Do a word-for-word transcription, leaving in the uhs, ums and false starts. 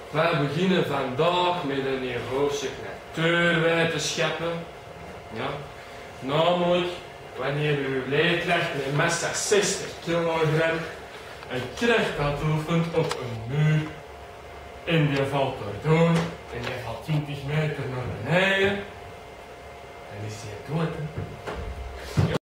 Wij beginnen vandaag met een hoofdstuk natuurwetenschappen. Ja. Namelijk wanneer uw leerkracht met massa zestig kilogram een kracht uitoefent op een muur en die valt erdoor en die valt twintig meter naar beneden, dan is hij dood. Hè?